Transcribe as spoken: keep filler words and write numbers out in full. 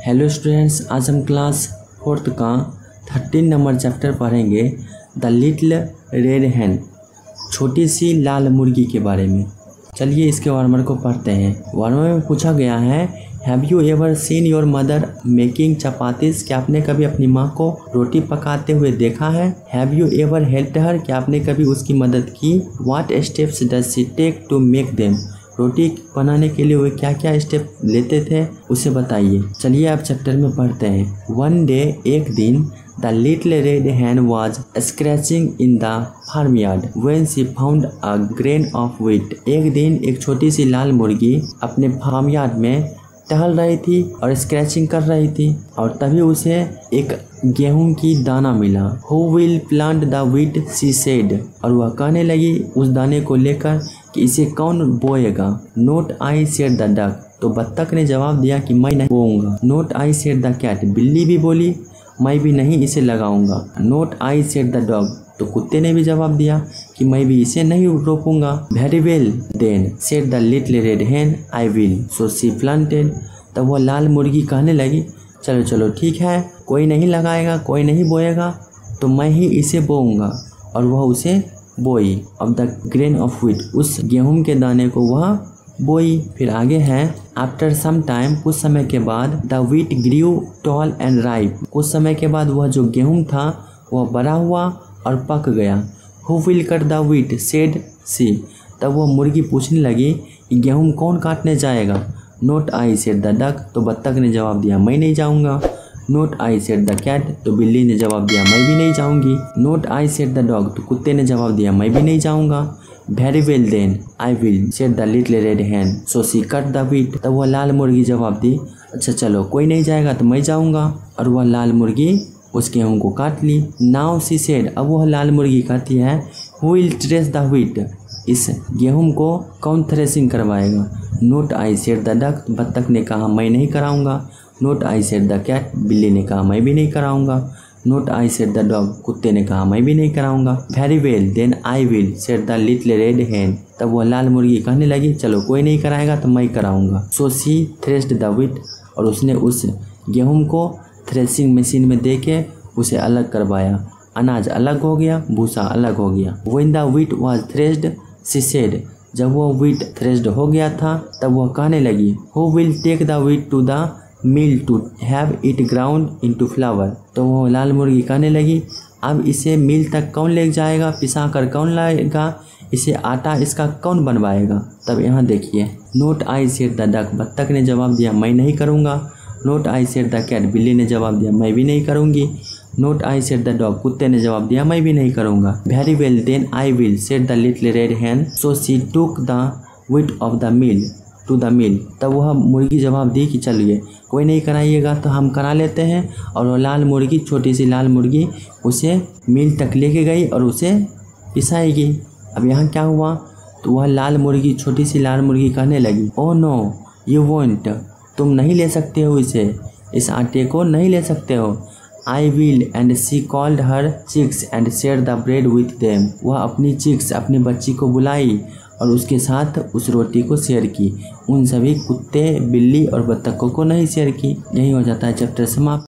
Hello students, आज हम class fourth का थर्टीन नंबर चैप्टर पढ़ेंगे द लिटिल रेड हैन, छोटी सी लाल मुर्गी के बारे में। चलिए इसके वार्मर को पढ़ते हैं। वार्मर में पूछा गया है, have you ever seen your mother making chapatis, क्या आपने कभी अपनी माँ को रोटी पकाते हुए देखा है। Have you ever helped her, क्या आपने कभी उसकी मदद की। What steps does she take to make them, रोटी बनाने के लिए वे क्या क्या स्टेप लेते थे उसे बताइए। चलिए आप चैप्टर में पढ़ते हैं। वन डे, एक दिन, the little red hen was scratching in the farm yard when she found a grain of wheat. एक दिन एक छोटी सी लाल मुर्गी अपने फार्म यार्ड में टहल रही थी और स्क्रैचिंग कर रही थी और तभी उसे एक गेहूं की दाना मिला। Who will plant the wheat, she said, और वह कहने लगी उस दाने को लेकर कि इसे कौन बोएगा। Not I said the duck, तो बत्तख ने जवाब दिया कि मैं नहीं बोऊंगा। Not I said the cat, बिल्ली भी बोली मैं भी नहीं इसे लगाऊंगा। Not I said the dog, तो कुत्ते ने भी जवाब दिया कि मैं भी इसे नहीं रोपूंगा। Very well then said the little red hen, I will, so she planted, तब वह लाल मुर्गी कहने लगी चलो चलो ठीक है, कोई नहीं लगाएगा, कोई नहीं बोएगा, तो मैं ही इसे बोऊंगा। और वह उसे बोई। अब द ग्रेन ऑफ व्हीट, उस गेहूं के दाने को वह बोई। फिर आगे है, आफ्टर सम टाइम, कुछ समय के बाद, the wheat grew tall and ripe, कुछ समय के बाद वह जो गेहूं था वह बड़ा हुआ और पक गया। Who will cut the wheat, said she, तब वह मुर्गी पूछने लगी कि गेहूं कौन काटने जाएगा। Not I said the duck, तो बत्तख ने जवाब दिया मैं नहीं जाऊंगा। Not I said the cat, तो बिल्ली ने जवाब दिया मैं भी नहीं जाऊंगी। Not I said the dog, तो कुत्ते ने जवाब दिया मैं भी नहीं जाऊंगा। Very well then I will said the little red hen, so she cut the wheat, तब वह लाल मुर्गी जवाब दी अच्छा चलो कोई नहीं जाएगा तो मैं जाऊंगा। और वह लाल मुर्गी उस गेहूं को काट ली। नाउ शी सेड, अब वह लाल मुर्गी कहती है, who will thresh the wheat, इस गेहूं को कौन थ्रेसिंग करवाएगा। Not I said the duck, बत्तख ने कहा मैं नहीं कराऊंगा। Not I said the cat, बिल्ली ने कहा मैं भी नहीं कराऊंगा। Not I said the dog, कुत्ते ने कहा मैं भी नहीं कराऊंगा। Very well then I will said the little red hen, तब वह लाल मुर्गी कहने लगी चलो कोई नहीं कराएगा तो मैं कराऊंगा। So she threshed the wheat, और उसने उस गेहूं को थ्रेसिंग मशीन में दे के उसे अलग करवाया। अनाज अलग हो गया, भूसा अलग हो गया। When the wheat was threshed, she said, जब वह व्हीट थ्रेस्ड हो गया था तब वह कहने लगी, who will take the wheat to the mill to have it ground into flour, तो वह लाल मुर्गी कहने लगी अब इसे मिल तक कौन ले जाएगा, पिसा कर कौन लाएगा, इसे आटा इसका कौन बनवाएगा। तब यहाँ देखिए, not I said the duck, बत्तख ने जवाब दिया मैं नहीं करूँगा। Not I said the cat, बिल्ली ने जवाब दिया मैं भी नहीं करूँगी। Not I said the dog, कुत्ते ने जवाब दिया मैं भी नहीं करूँगा। Very well then I will said the little red hen, so she took the wheat off the mill to the mill, तब वह मुर्गी जवाब दी कि चलिए कोई नहीं कराइएगा तो हम करा लेते हैं। और वो लाल मुर्गी, छोटी सी लाल मुर्गी, उसे मिल तक लेके गई और उसे पिसाएगी। अब यहाँ क्या हुआ, तो वह लाल मुर्गी, छोटी सी लाल मुर्गी कहने लगी ओह नो यू वोंट, तुम नहीं ले सकते हो इसे, इस आटे को नहीं ले सकते हो। I will, and she called her chicks and share the bread with them, वह अपनी चिक्स, अपनी बच्ची को बुलाई और उसके साथ उस रोटी को शेयर की। उन सभी कुत्ते, बिल्ली और बत्तखों को नहीं शेयर की। यही हो जाता है चैप्टर समाप्त।